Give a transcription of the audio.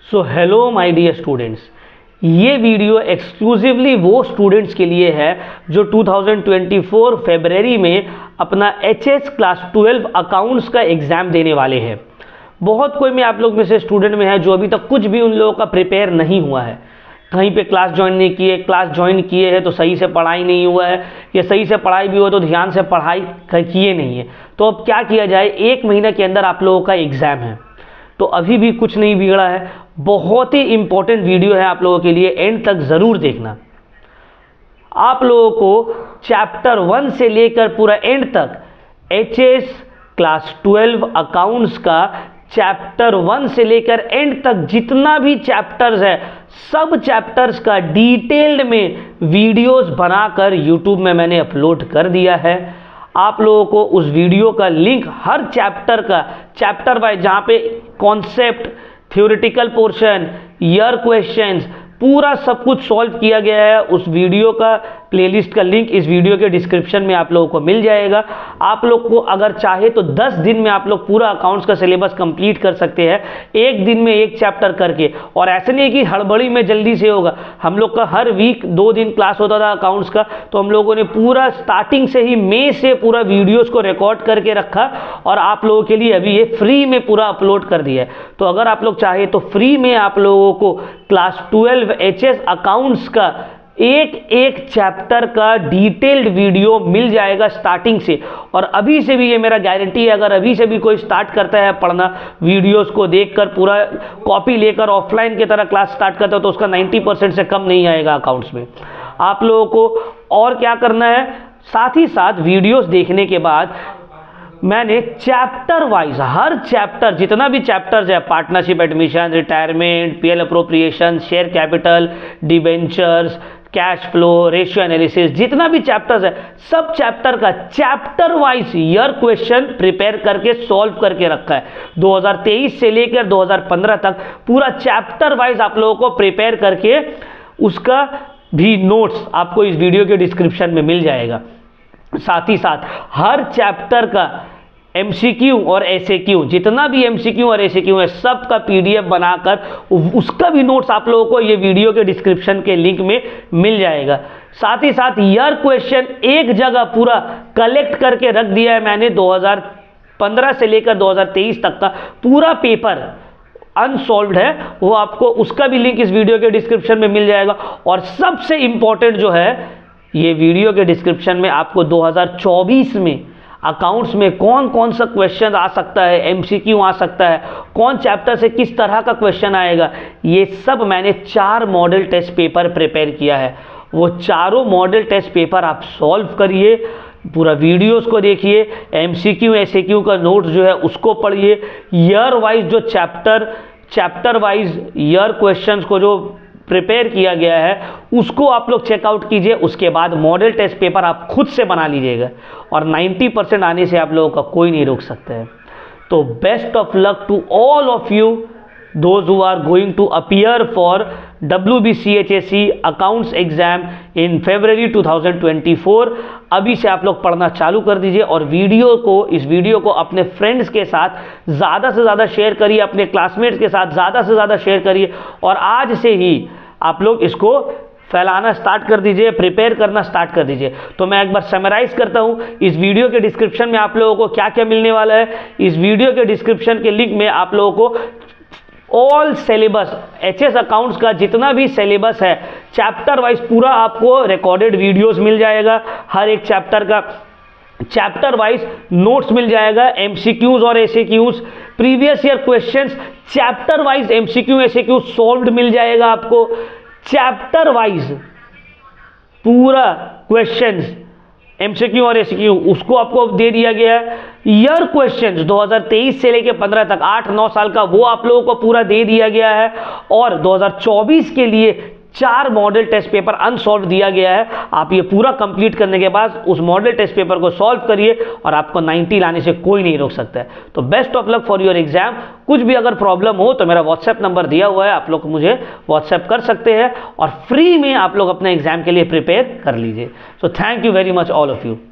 So hello my dear students, ये video exclusively वो students के लिए है जो 2024 फरवरी में अपना एचएस क्लास 12 अकाउंट्स का एग्ज़ाम देने वाले हैं। बहुत कोई में आप लोग में से स्टूडेंट में है जो अभी तक कुछ भी उन लोगों का प्रिपेयर नहीं हुआ है, कहीं पे क्लास ज्वाइन नहीं किए, क्लास ज्वाइन किए हैं तो सही से पढ़ाई नहीं हुआ है, या सही से पढ़ाई भी हो तो ध्यान से पढ़ाई किए नहीं है। तो अब क्या किया जाए, 1 महीने के अंदर आप लोगों का एग्ज़ाम है, तो अभी भी कुछ नहीं बिगड़ा है। बहुत ही इंपॉर्टेंट वीडियो है आप लोगों के लिए, एंड तक ज़रूर देखना। आप लोगों को चैप्टर 1 से लेकर पूरा एंड तक एचएस क्लास 12 अकाउंट्स का चैप्टर 1 से लेकर एंड तक जितना भी चैप्टर्स है, सब चैप्टर्स का डिटेल्ड में वीडियोस बनाकर यूट्यूब में मैंने अपलोड कर दिया है। आप लोगों को उस वीडियो का लिंक हर चैप्टर का, चैप्टर वाइज, जहाँ पे concept, theoretical portion, year questions, पूरा सब कुछ सॉल्व किया गया है, उस वीडियो का प्लेलिस्ट का लिंक इस वीडियो के डिस्क्रिप्शन में आप लोगों को मिल जाएगा। आप लोग को अगर चाहे तो 10 दिन में आप लोग पूरा अकाउंट्स का सिलेबस कंप्लीट कर सकते हैं, एक दिन में एक चैप्टर करके। और ऐसे नहीं कि हड़बड़ी में जल्दी से होगा, हम लोग का हर वीक 2 दिन क्लास होता था अकाउंट्स का, तो हम लोगों ने पूरा स्टार्टिंग से ही मई से पूरा वीडियोज़ को रिकॉर्ड करके रखा और आप लोगों के लिए अभी ये फ्री में पूरा अपलोड कर दिया है। तो अगर आप लोग चाहे तो फ्री में आप लोगों को क्लास 12 एचएस अकाउंट्स का एक चैप्टर का डिटेल्ड वीडियो मिल जाएगा स्टार्टिंग से। और अभी से भी ये मेरा गारंटी है, अगर अभी से भी कोई स्टार्ट करता है पढ़ना, वीडियोस को देखकर पूरा कॉपी लेकर ऑफलाइन की तरह क्लास स्टार्ट करता है, तो उसका 90% से कम नहीं आएगा अकाउंट्स में। आप लोगों को और क्या करना है, साथ ही साथ वीडियोस देखने के बाद मैंने चैप्टर वाइज हर चैप्टर, जितना भी चैप्टर्स है, partnership admission, retirement, PL appropriation, share capital, debentures, cash flow, ratio analysis, जितना भी चैप्टर्स है, सब चैप्टर का chapter wise year question prepare करके सॉल्व करके रखा है। 2023 से लेकर 2015 तक पूरा चैप्टर वाइज आप लोगों को प्रिपेयर करके उसका भी नोट्स आपको इस वीडियो के डिस्क्रिप्शन में मिल जाएगा। साथ ही साथ हर चैप्टर का एमसीक्यू और एसएक्यू, जितना भी एमसीक्यू और एसएक्यू है, सब का पीडीएफ बनाकर उसका भी नोट्स आप लोगों को ये वीडियो के डिस्क्रिप्शन के लिंक में मिल जाएगा। साथ ही साथ ईयर क्वेश्चन एक जगह पूरा कलेक्ट करके रख दिया है मैंने। 2015 से लेकर 2023 तक का पूरा पेपर अनसॉल्व्ड है, वो आपको उसका भी लिंक इस वीडियो के डिस्क्रिप्शन में मिल जाएगा। और सबसे इंपॉर्टेंट जो है, ये वीडियो के डिस्क्रिप्शन में आपको 2024 में अकाउंट्स में कौन कौन सा क्वेश्चन आ सकता है, एमसीक्यू आ सकता है, कौन चैप्टर से किस तरह का क्वेश्चन आएगा, ये सब मैंने 4 मॉडल टेस्ट पेपर प्रिपेयर किया है। वो चारों मॉडल टेस्ट पेपर आप सॉल्व करिए, पूरा वीडियोस को देखिए, एमसीक्यू एसएक्यू का नोट्स जो है उसको पढ़िए, ईयर वाइज जो चैप्टर वाइज ईयर क्वेश्चंस को जो प्रिपेयर किया गया है उसको आप लोग चेकआउट कीजिए। उसके बाद मॉडल टेस्ट पेपर आप खुद से बना लीजिएगा और 90% आने से आप लोगों का कोई नहीं रोक सकता है। तो best of luck to all of you those who are going to appear for WBCHSC accounts exam in February 2024। अभी से आप लोग पढ़ना चालू कर दीजिए और इस वीडियो को अपने फ्रेंड्स के साथ ज़्यादा से ज़्यादा शेयर करिए, अपने क्लासमेट्स के साथ ज़्यादा से ज़्यादा शेयर करिए और आज से ही आप लोग इसको फैलाना स्टार्ट कर दीजिए, प्रिपेयर करना स्टार्ट कर दीजिए। तो मैं एक बार समराइज करता हूँ, इस वीडियो के डिस्क्रिप्शन में आप लोगों को क्या क्या मिलने वाला है। इस वीडियो के डिस्क्रिप्शन के लिंक में आप लोगों को ऑल सिलेबस, एचएस अकाउंट्स का जितना भी सिलेबस है चैप्टर वाइज पूरा आपको रिकॉर्डेड वीडियोस मिल जाएगा। हर एक चैप्टर का चैप्टर वाइज नोट्स मिल जाएगा, एमसीक्यूज और SAQs, previous year questions chapter wise MCQ SAQ solved मिल जाएगा आपको। चैप्टर वाइज पूरा क्वेश्चंस एमसीक्यू और एसक्यू उसको आपको दे दिया गया है। ईयर क्वेश्चंस 2023 से लेकर 15 तक 8-9 साल का वो आप लोगों को पूरा दे दिया गया है। और 2024 के लिए 4 मॉडल टेस्ट पेपर अनसॉल्व दिया गया है। आप ये पूरा कंप्लीट करने के बाद उस मॉडल टेस्ट पेपर को सॉल्व करिए और आपको 90 लाने से कोई नहीं रोक सकता है। तो best of luck for your exam. कुछ भी अगर प्रॉब्लम हो तो मेरा व्हाट्सएप नंबर दिया हुआ है, आप लोग मुझे व्हाट्सएप कर सकते हैं और फ्री में आप लोग अपने एग्जाम के लिए प्रिपेयर कर लीजिए। So thank you very much all of you.